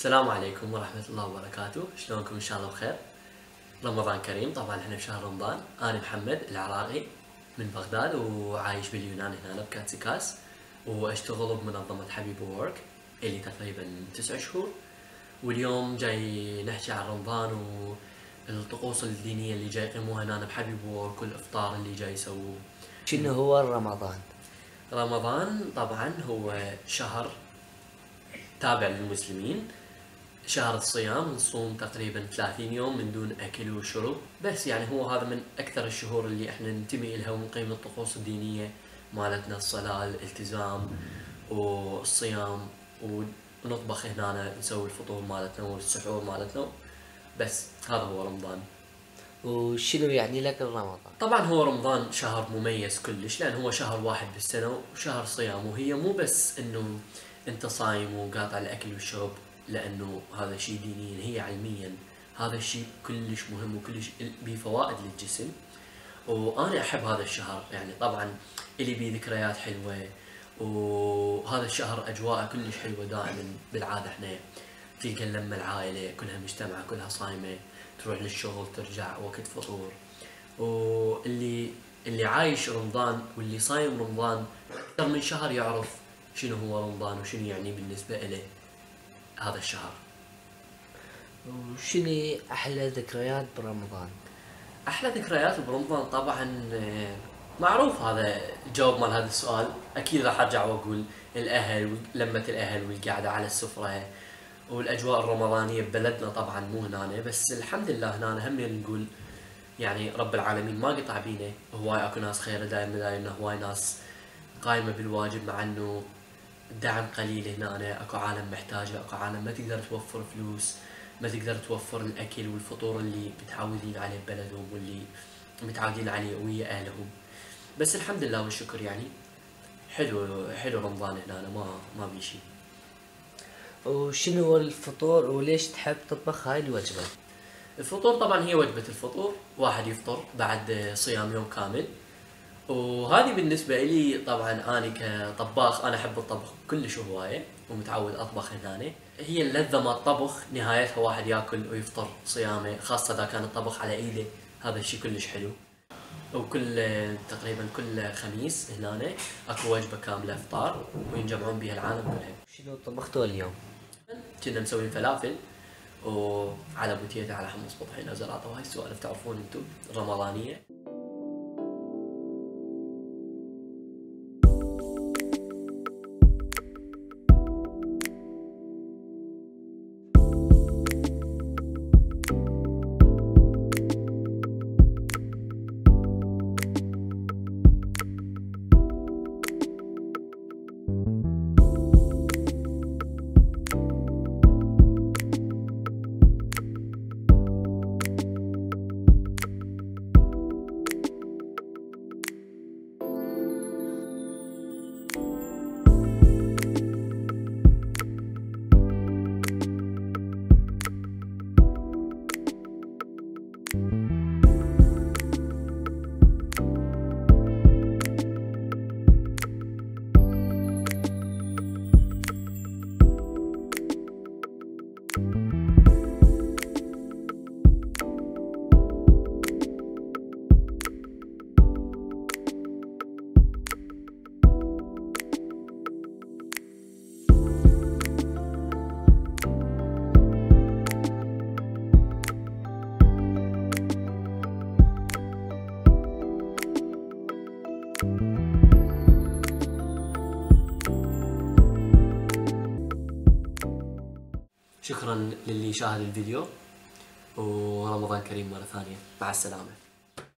السلام عليكم ورحمة الله وبركاته، شلونكم؟ إن شاء الله بخير. رمضان كريم. طبعا احنا بشهر رمضان. أنا محمد العراقي من بغداد وعايش باليونان هنا بكاتسيكاس، واشتغل بمنظمة حبيب وورك اللي تقريبا 9 شهور. واليوم جاي نحكي عن رمضان والطقوس الدينية اللي جاي يقيموها هنا بحبيب وورك والإفطار اللي جاي يسووه. شنو هو رمضان؟ رمضان طبعا هو شهر تابع للمسلمين، شهر الصيام، نصوم تقريبا 30 يوم من دون اكل وشرب، بس يعني هو هذا من اكثر الشهور اللي احنا ننتمي لها ونقيم الطقوس الدينيه مالتنا، الصلاه، الالتزام والصيام، ونطبخ هنا، نسوي الفطور مالتنا والسحور مالتنا. بس هذا هو رمضان. وشنو يعني لك رمضان؟ طبعا هو رمضان شهر مميز كلش، لان هو شهر واحد بالسنه وشهر صيام، وهي مو بس انه انت صايم وقاطع الاكل والشرب لانه هذا شيء دينيا، هي علميا هذا الشيء كلش مهم وكلش بيه فوائد للجسم. وانا احب هذا الشهر، يعني طبعا الي بيه ذكريات حلوه، وهذا الشهر اجواءه كلش حلوه. دائما بالعاده احنا تلقى اللمه، العائله كلها مجتمعه كلها صايمه، تروح للشغل ترجع وقت فطور. واللي عايش رمضان واللي صايم رمضان اكثر من شهر يعرف شنو هو رمضان وشنو يعني بالنسبه له هذا الشهر. وشنو احلى ذكريات برمضان؟ احلى ذكريات برمضان طبعا معروف هذا الجواب مال هذا السؤال، اكيد راح ارجع واقول الاهل ولمة الاهل والقعده على السفره والاجواء الرمضانيه ببلدنا. طبعا مو هنا بس الحمد لله هنا هم نقول يعني رب العالمين ما قطع بينا، هواي اكو ناس خيره دايم دايما، هواي ناس قايمه بالواجب، مع انه الدعم قليل هنا، اكو عالم محتاجه، اكو عالم ما تقدر توفر فلوس، ما تقدر توفر الاكل والفطور اللي متعودين عليه ببلدهم واللي متعودين عليه ويا اهلهم. بس الحمد لله والشكر، يعني حلو رمضان هنا، ما بي شيء. وشنو هو الفطور وليش تحب تطبخ هاي الوجبة؟ الفطور طبعا هي وجبة الفطور، واحد يفطر بعد صيام يوم كامل. وهذه بالنسبة لي طبعا أنا كطباخ أنا أحب الطبخ كلش هواية ومتعود أطبخ هنا. هي اللذة مال الطبخ نهايتها واحد ياكل ويفطر صيامه، خاصة إذا كان الطبخ على إيده، هذا الشيء كلش حلو. وكل تقريبا كل خميس هنا اكو وجبة كاملة افطار وينجمعون بها العالم كلها. شنو طبختوا اليوم؟ كنا مسوين فلافل وعلى بوتيتا على حمص بطحينة وزلاطة وهاي السوالف تعرفون انتم الرمضانية. شكرا للي شاهد الفيديو، ورمضان كريم مرة ثانية، مع السلامة.